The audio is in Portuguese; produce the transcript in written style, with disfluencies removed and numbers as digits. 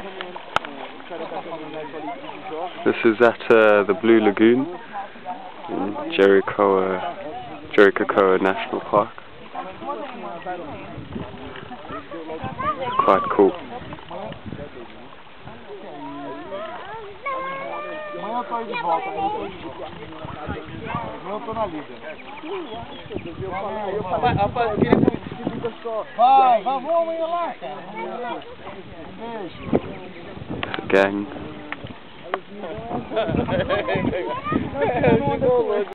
This is at the Blue Lagoon in Jericoa National Park. It's quite cool. Amanhã eu tô aí de volta, amanhã eu tô na liga. Rapaz, eu queria que fica só. Vai, vamos amanhã lá, cara. Um beijo. Gang.